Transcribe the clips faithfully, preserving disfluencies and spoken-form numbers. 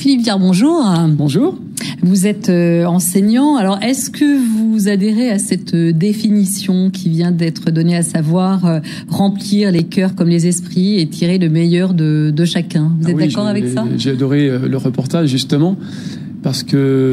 Philippe Viard, bonjour. Bonjour. Vous êtes enseignant. Alors, est-ce que vous adhérez à cette définition qui vient d'être donnée, à savoir euh, remplir les cœurs comme les esprits et tirer le meilleur de, de chacun? Vous êtes ah oui, d'accord avec ça? J'ai adoré le reportage, justement, parce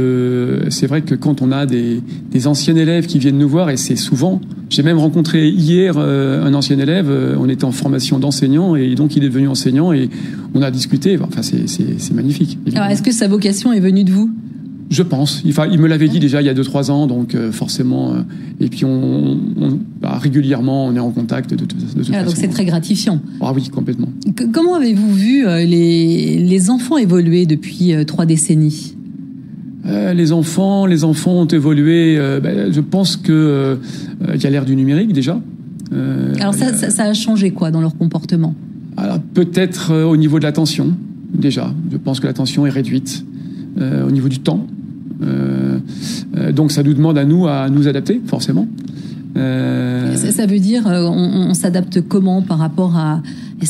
que c'est vrai que quand on a des, des anciens élèves qui viennent nous voir, et c'est souvent... J'ai même rencontré hier euh, un ancien élève, euh, on était en formation d'enseignant, et donc il est devenu enseignant, et on a discuté. Enfin, c'est magnifique. Évidemment. Alors, est-ce que sa vocation est venue de vous? Je pense. Enfin, il me l'avait dit déjà il y a deux trois ans, donc euh, forcément. Euh, et puis on, on bah, régulièrement, on est en contact de, de, de toute ah, façon. Donc c'est très gratifiant. Ah oui, complètement. Que, comment avez-vous vu euh, les, les enfants évoluer depuis euh, trois décennies? Euh, les enfants, les enfants ont évolué. Euh, ben, je pense que euh, il y a l'ère du numérique déjà. Euh, Alors ça, ça, ça a changé quoi dans leur comportement? Alors peut-être euh, au niveau de l'attention déjà. Je pense que l'attention est réduite euh, au niveau du temps. Euh, euh, donc ça nous demande à nous à nous adapter forcément. Euh... Ça, ça veut dire on, on s'adapte comment par rapport à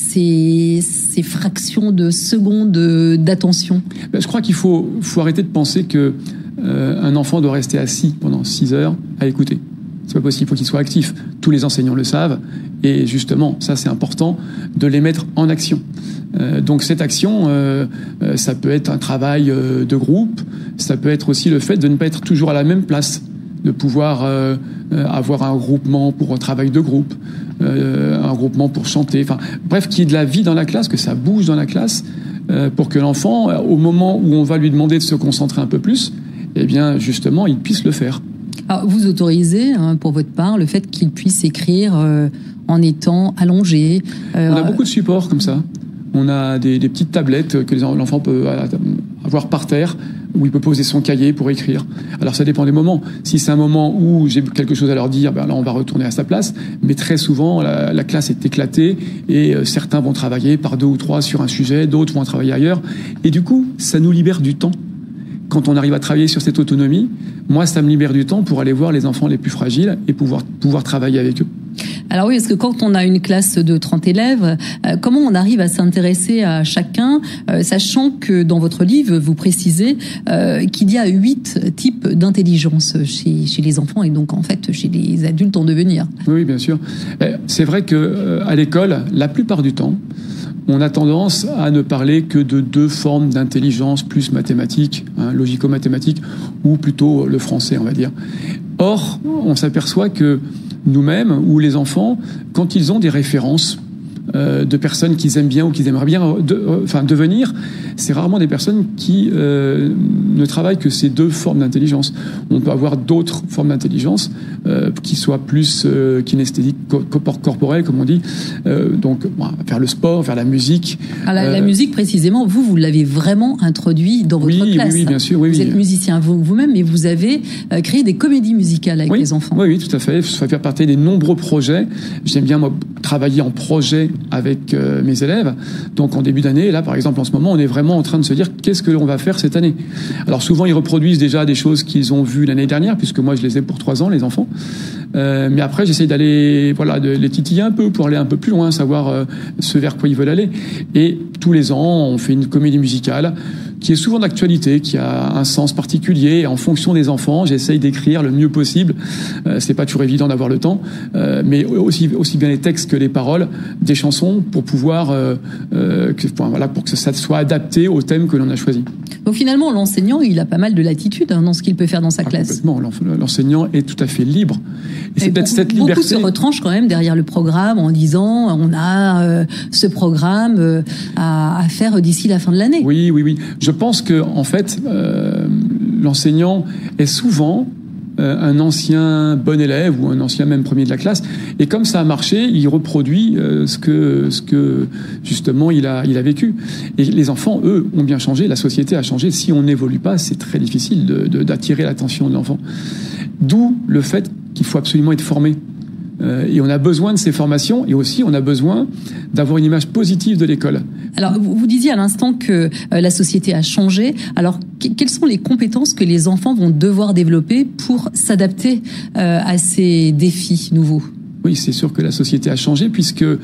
ces, ces fractions de secondes d'attention? Ben, je crois qu'il faut, faut arrêter de penser que euh, un enfant doit rester assis pendant six heures à écouter. C'est pas possible, il faut qu'il soit actif. Tous les enseignants le savent, et justement, ça c'est important de les mettre en action. Euh, donc cette action, euh, euh, ça peut être un travail euh, de groupe, ça peut être aussi le fait de ne pas être toujours à la même place, de pouvoir euh, euh, avoir un groupement pour un travail de groupe, euh, un groupement pour chanter, enfin bref, qu'il y ait de la vie dans la classe, que ça bouge dans la classe, euh, pour que l'enfant, au moment où on va lui demander de se concentrer un peu plus, eh bien justement, il puisse le faire. Alors, vous autorisez, hein, pour votre part, le fait qu'il puisse écrire euh, en étant allongé. Euh, on a beaucoup de supports comme ça. On a des, des petites tablettes que l'enfant peut avoir par terre, où il peut poser son cahier pour écrire. Alors ça dépend des moments. Si c'est un moment où j'ai quelque chose à leur dire, ben là on va retourner à sa place. Mais très souvent, la, la classe est éclatée et euh, certains vont travailler par deux ou trois sur un sujet, d'autres vont travailler ailleurs. Et du coup, ça nous libère du temps. Quand on arrive à travailler sur cette autonomie, moi, ça me libère du temps pour aller voir les enfants les plus fragiles et pouvoir, pouvoir travailler avec eux. Alors oui, parce que quand on a une classe de trente élèves, euh, comment on arrive à s'intéresser à chacun, euh, sachant que dans votre livre, vous précisez euh, qu'il y a huit types d'intelligence chez, chez les enfants et donc en fait chez les adultes en devenir. Oui, bien sûr. C'est vrai que euh, à l'école, la plupart du temps, on a tendance à ne parler que de deux formes d'intelligence plus mathématiques, hein, logico-mathématiques, ou plutôt le français, on va dire. Or, on s'aperçoit que nous-mêmes, ou les enfants, quand ils ont des références euh, de personnes qu'ils aiment bien ou qu'ils aimeraient bien de, euh, enfin, devenir, c'est rarement des personnes qui euh, ne travaillent que ces deux formes d'intelligence. On peut avoir d'autres formes d'intelligence euh, qui soient plus euh, kinesthésiques, corporelles, comme on dit. Euh, donc, bon, faire le sport, faire la musique. Ah, la, euh, la musique, précisément, vous, vous l'avez vraiment introduit dans votre oui, classe. Oui, oui, bien sûr. Oui, vous oui. êtes musicien vous-même, mais vous avez euh, créé des comédies musicales avec oui, les enfants. Oui, oui, tout à fait. Ça fait partie des nombreux projets. J'aime bien, moi, travailler en projet avec euh, mes élèves. Donc, en début d'année, là, par exemple, en ce moment, on est vraiment en train de se dire qu'est-ce que l'on va faire cette année. Alors, souvent, ils reproduisent déjà des choses qu'ils ont vues l'année dernière, puisque moi, je les ai pour trois ans, les enfants. Euh, mais après, j'essaye d'aller, voilà, de les titiller un peu pour aller un peu plus loin, savoir euh, ce vers quoi ils veulent aller. Et tous les ans, on fait une comédie musicale qui est souvent d'actualité, qui a un sens particulier. Et en fonction des enfants, j'essaye d'écrire le mieux possible. Euh, c'est pas toujours évident d'avoir le temps, euh, mais aussi aussi bien les textes que les paroles des chansons pour pouvoir, euh, euh, que, pour, voilà, pour que ça soit adapté au thème que l'on a choisi. Donc finalement, l'enseignant, il a pas mal de latitude hein, dans ce qu'il peut faire dans sa ah, classe. Complètement. L'enseignant est tout à fait libre. Et c'est peut-être cette liberté. Beaucoup se retranchent quand même derrière le programme en disant on a euh, ce programme euh, à, à faire d'ici la fin de l'année. Oui, oui, oui. Je pense que en fait, euh, l'enseignant est souvent euh, un ancien bon élève ou un ancien même premier de la classe. Et comme ça a marché, il reproduit euh, ce que ce que justement il a il a vécu. Et les enfants, eux, ont bien changé. La société a changé. Si on n'évolue pas, c'est très difficile de, de, d'attirer l'attention de l'enfant. D'où le fait qu'il faut absolument être formé. Euh, et on a besoin de ces formations et aussi on a besoin d'avoir une image positive de l'école. Alors, vous, vous disiez à l'instant que euh, la société a changé. Alors, que, quelles sont les compétences que les enfants vont devoir développer pour s'adapter euh, à ces défis nouveaux? Oui, c'est sûr que la société a changé puisque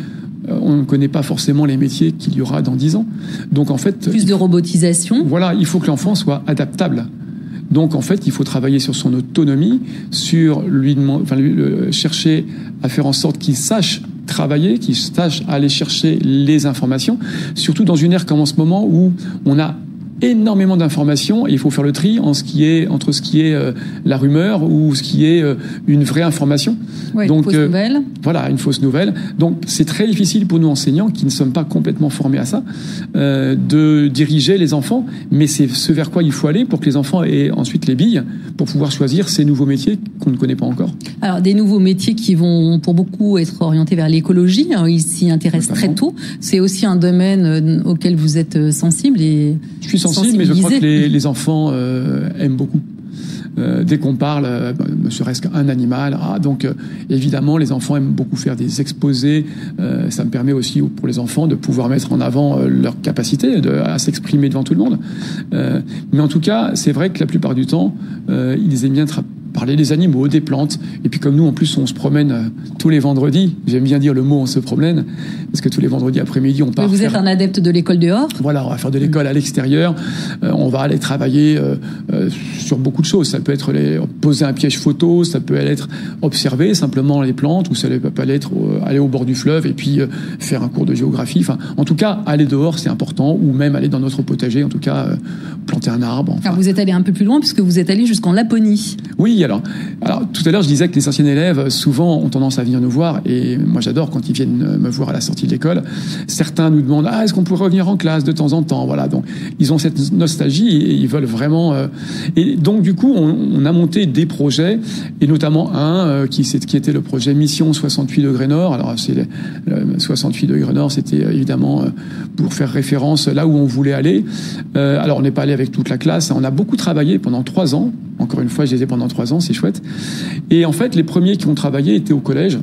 on ne connaît pas forcément les métiers qu'il y aura dans dix ans. Donc en fait, plus de robotisation. Voilà, il faut que l'enfant soit adaptable. Donc en fait, il faut travailler sur son autonomie, sur lui, enfin, lui le, chercher à faire en sorte qu'il sache travailler, qu'il sache aller chercher les informations, surtout dans une ère comme en ce moment où on a énormément d'informations et il faut faire le tri en ce qui est, entre ce qui est euh, la rumeur ou ce qui est euh, une vraie information. Ouais, Donc, une fausse euh, nouvelle. Voilà, une fausse nouvelle. Donc c'est très difficile pour nous enseignants qui ne sommes pas complètement formés à ça euh, de diriger les enfants, mais c'est ce vers quoi il faut aller pour que les enfants aient ensuite les billes pour pouvoir choisir ces nouveaux métiers qu'on ne connaît pas encore. Alors des nouveaux métiers qui vont pour beaucoup être orientés vers l'écologie, hein, ils s'y intéressent très tôt. C'est aussi un domaine auquel vous êtes sensible et je suis sensible, mais je crois que les, les enfants euh, aiment beaucoup. Euh, dès qu'on parle, euh, ne serait-ce qu'un animal, ah, donc euh, évidemment les enfants aiment beaucoup faire des exposés. Euh, ça me permet aussi pour les enfants de pouvoir mettre en avant euh, leur capacité de, à s'exprimer devant tout le monde. Euh, mais en tout cas, c'est vrai que la plupart du temps, euh, ils aiment bien tra- parler des animaux, des plantes. Et puis comme nous, en plus, on se promène euh, tous les vendredis. J'aime bien dire le mot « on se promène » parce que tous les vendredis après-midi, on part. Mais vous faire... êtes un adepte de l'école dehors ? Voilà, on va faire de l'école à l'extérieur. Euh, on va aller travailler euh, euh, sur beaucoup de choses. Ça peut être les, poser un piège photo, ça peut être observer simplement les plantes, ou ça peut aller être euh, aller au bord du fleuve et puis euh, faire un cours de géographie. Enfin, en tout cas, aller dehors, c'est important, ou même aller dans notre potager. En tout cas, euh, planter un arbre. Enfin. Alors vous êtes allé un peu plus loin puisque vous êtes allé jusqu'en Laponie. Oui, alors, alors tout à l'heure, je disais que les anciens élèves souvent ont tendance à venir nous voir, et moi j'adore quand ils viennent me voir à la sortie de l'école. Certains nous demandent ah est-ce qu'on pourrait revenir en classe de temps en temps, voilà. Donc ils ont cette nostalgie et ils veulent vraiment. Euh, et donc du coup, on, on a monté des projets, et notamment un euh, qui, qui était le projet Mission soixante-huit degrés Nord. Alors c'est le, le soixante-huit degrés Nord, c'était évidemment euh, pour faire référence là où on voulait aller. Euh, alors on n'est pas allé avec toute la classe, on a beaucoup travaillé pendant trois ans. Encore une fois, je les ai pendant trois ans, c'est chouette. Et en fait, les premiers qui ont travaillé étaient au collège.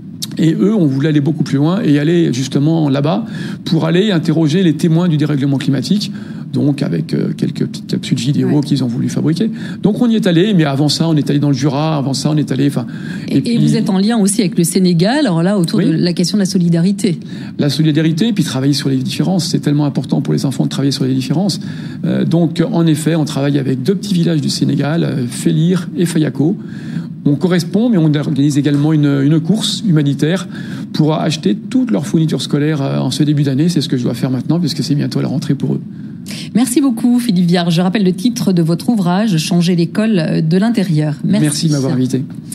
Et eux, on voulait aller beaucoup plus loin et aller justement là-bas pour aller interroger les témoins du dérèglement climatique, donc avec euh, quelques petites capsules vidéo ouais. qu'ils ont voulu fabriquer. Donc on y est allé, mais avant ça, on est allé dans le Jura, avant ça, on est allé... Enfin, et, et, puis, et vous êtes en lien aussi avec le Sénégal, alors là, autour oui. de la question de la solidarité. La solidarité, et puis travailler sur les différences. C'est tellement important pour les enfants de travailler sur les différences. Euh, donc, en effet, on travaille avec deux petits villages du Sénégal, euh, Félir et Fayako. On correspond, mais on organise également une, une course humanitaire pour acheter toutes leurs fournitures scolaires en ce début d'année. C'est ce que je dois faire maintenant, puisque c'est bientôt la rentrée pour eux. Merci beaucoup, Philippe Viard. Je rappelle le titre de votre ouvrage, Changer l'école de l'intérieur. Merci. Merci de m'avoir invité.